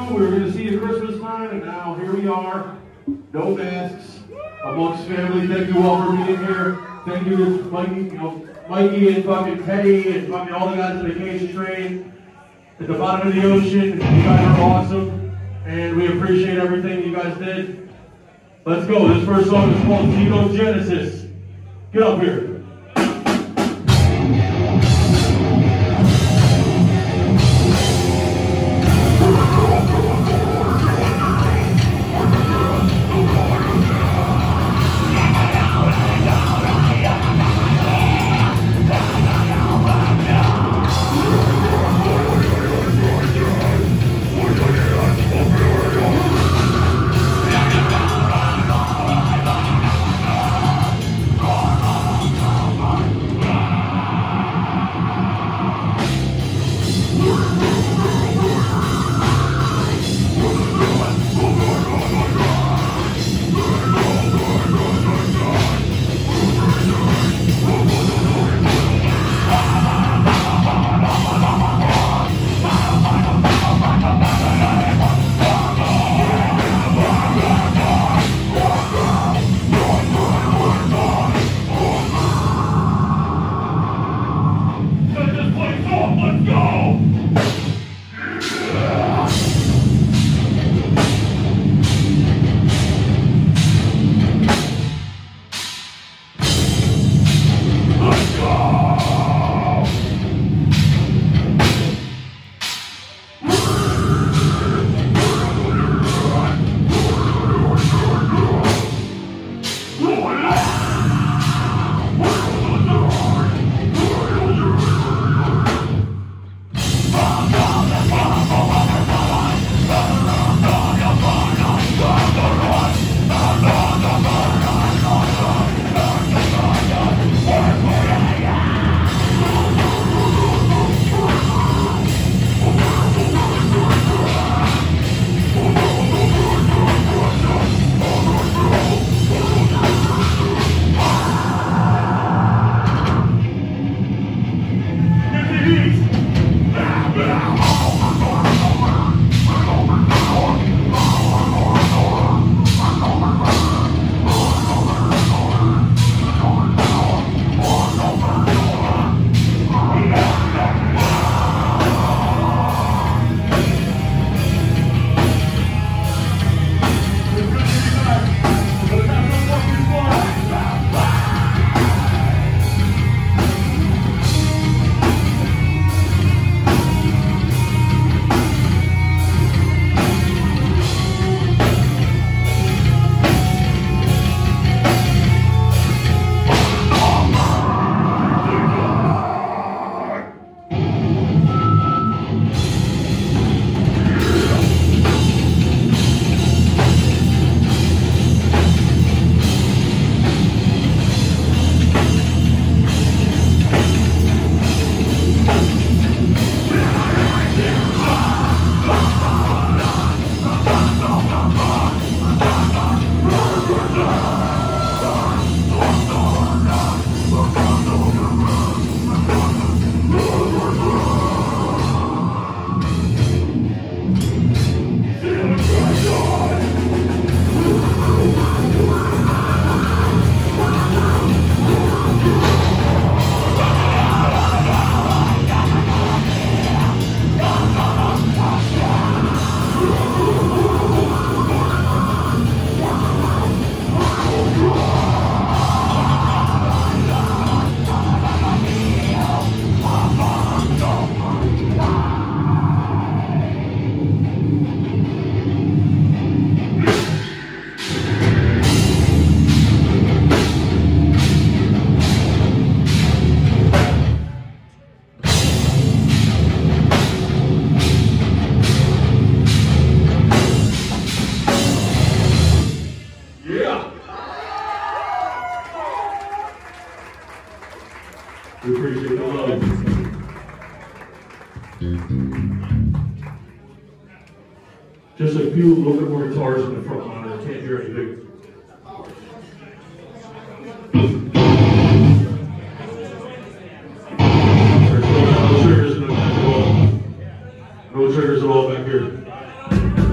We were going to see you Christmas night, and now here we are. No masks, amongst family. Thank you all for being here. Thank you to Mikey and fucking Teddy and fucking all the guys on the vacation train at the bottom of the ocean. You guys are awesome, and we appreciate everything you guys did. Let's go. This first song is called Xenogenesis. Get up here. We appreciate the love. Just a few little bit more guitars in the front line. I can't hear anything. There's no triggers in the back at all. No triggers at all back here.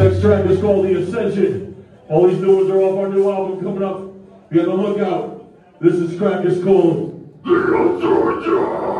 next track is called The Ascension. All these new ones are off our new album coming up. Be on the lookout. This is track is called The Ascension.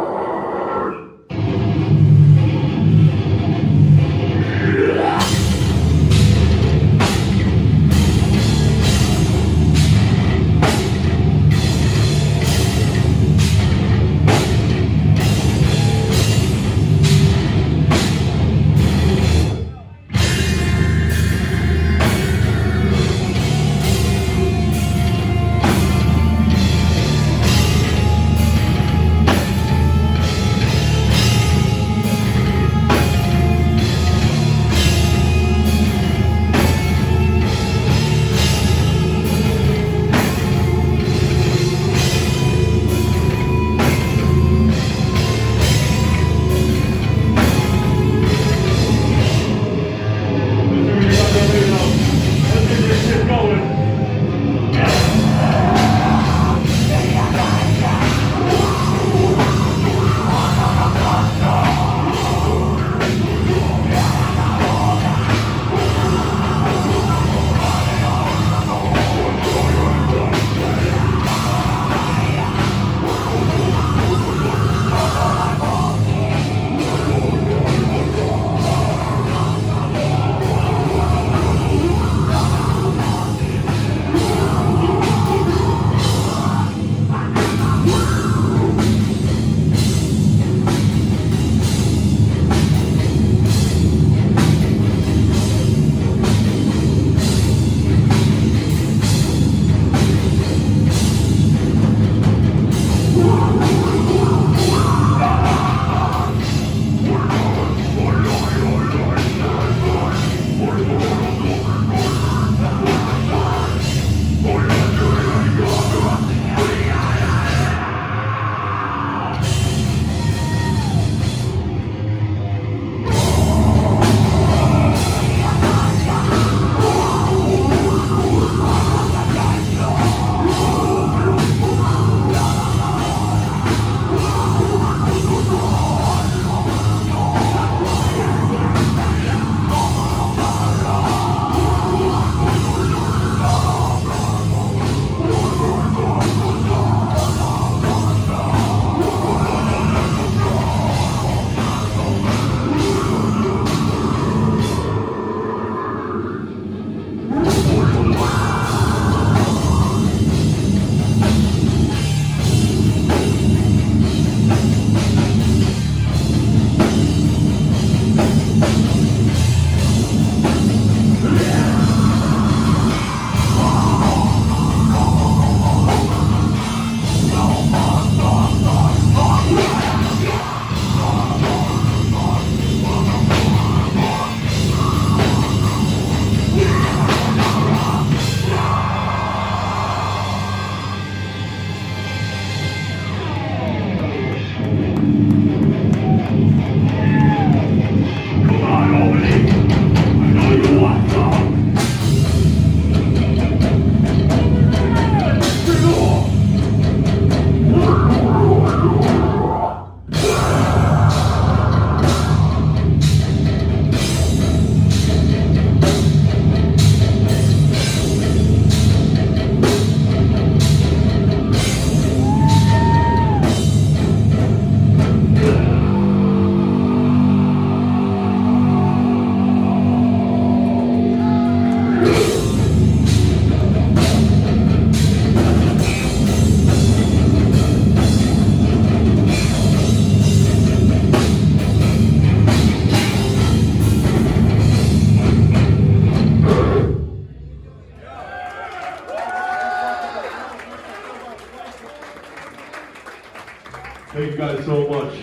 Thank you guys so much.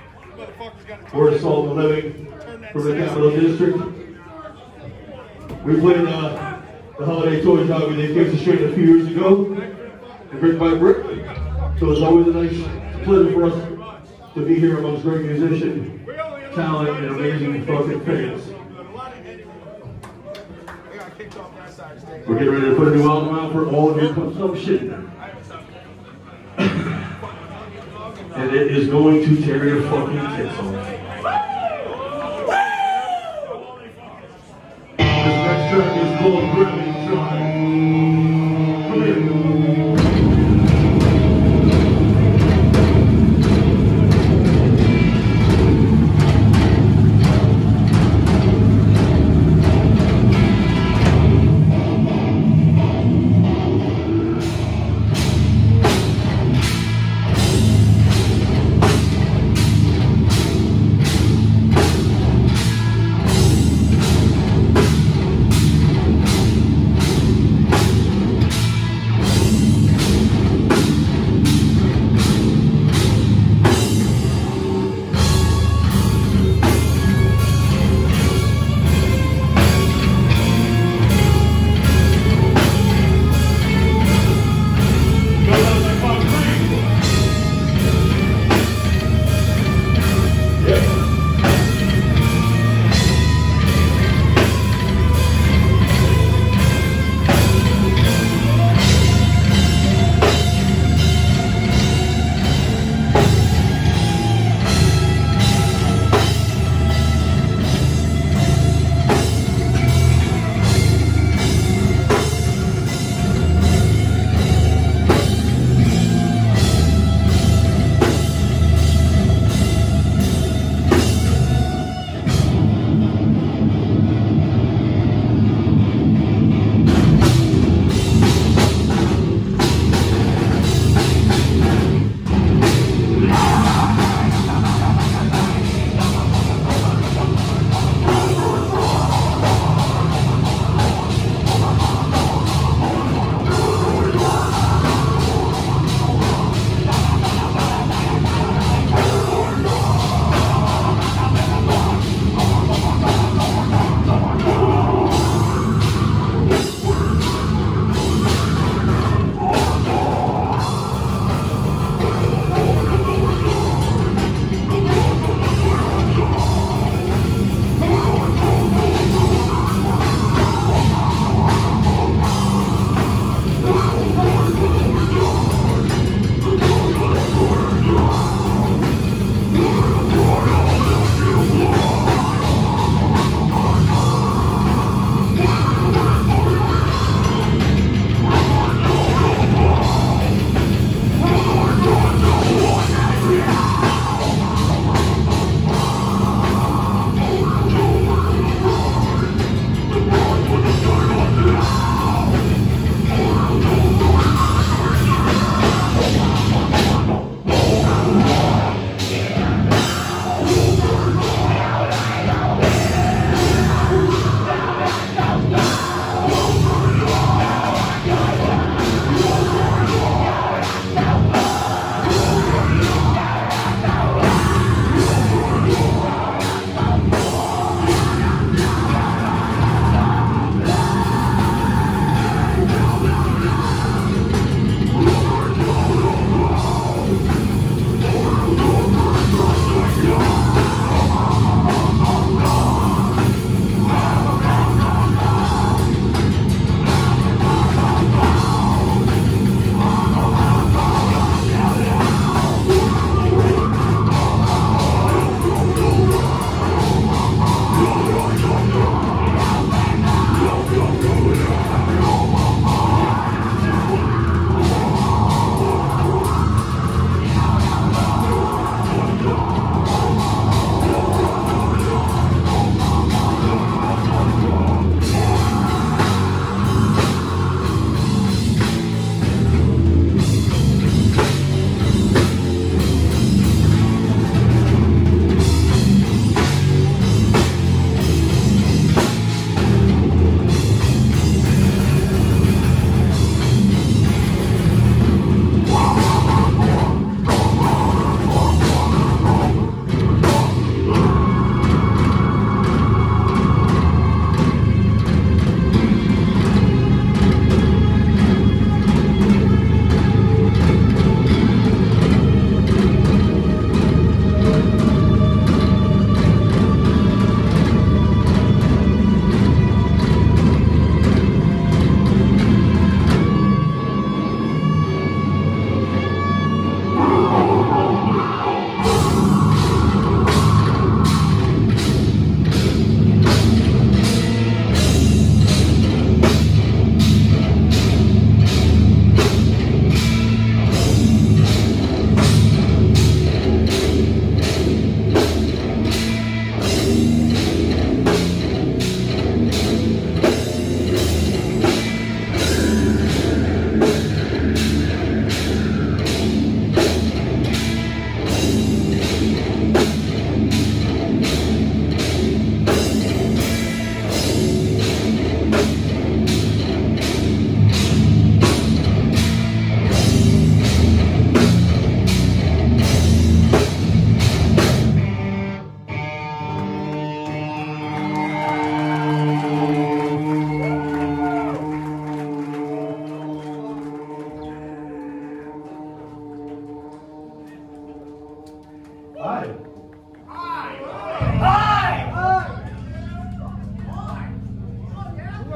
We're Assault the Living from the Capital District. We played the Holiday Toy Drive with the Kids of Straight a few years ago, and written by Brick. So it's always a nice pleasure for us to be here amongst great musician, talent, and amazing fucking fans. We're getting ready to put a new album out for all of your consumption. And it is going to tear your fucking tits off. track is called Gravity Drive. Come here.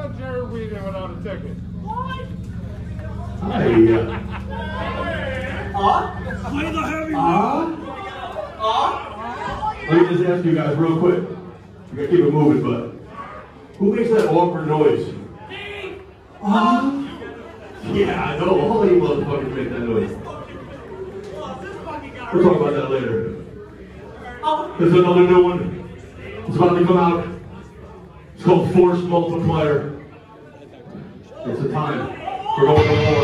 let Jerry Weed in without a ticket. What? Hi. Play the heavy Let me just ask you guys real quick. You gotta keep it moving, but who makes that awkward noise? Yeah, I know. All you motherfuckers make that noise. We'll talk about that later. There's another new one. It's about to come out. It's called Force Multiplier. It's a time. We're going to war.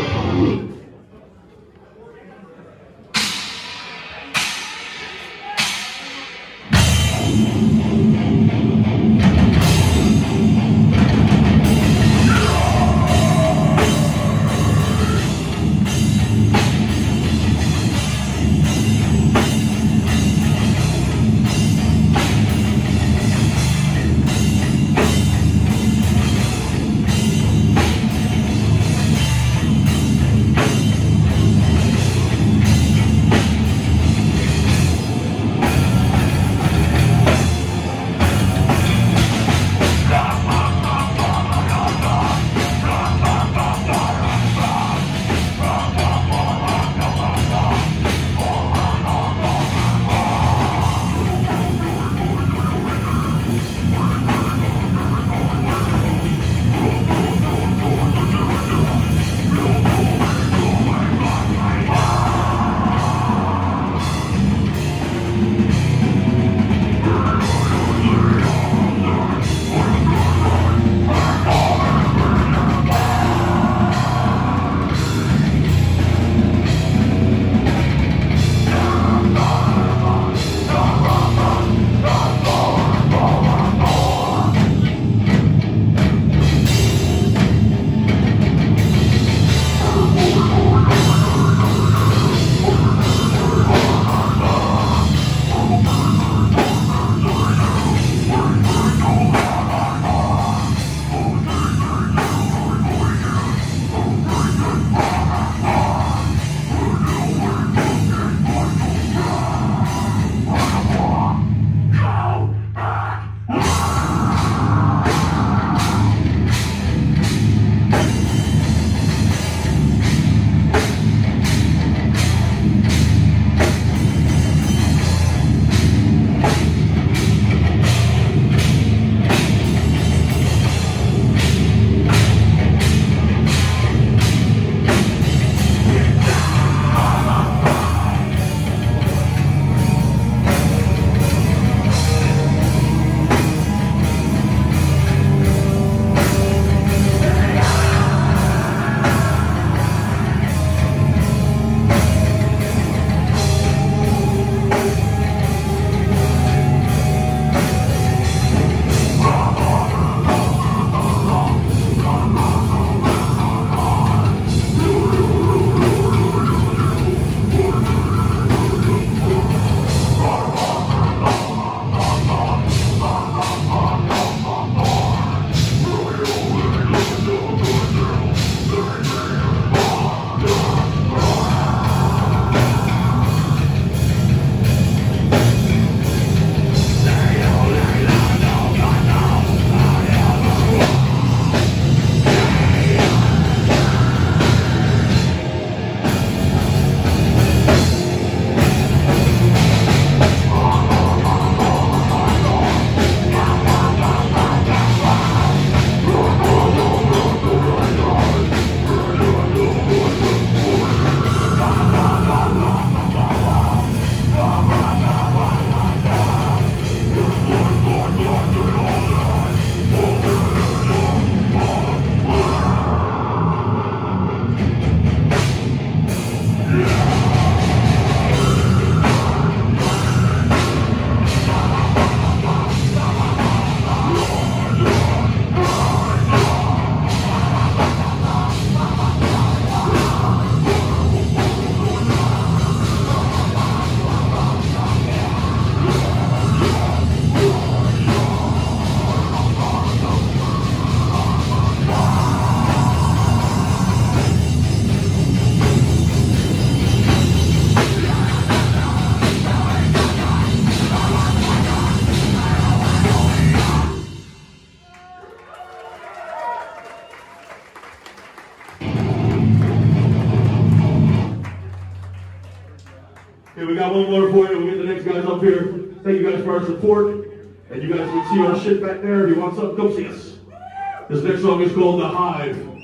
Okay, we got one more for you. We'll get the next guys up here. Thank you guys for our support. And you guys can see our shit back there. If you want something, come see us. This next song is called The Hive.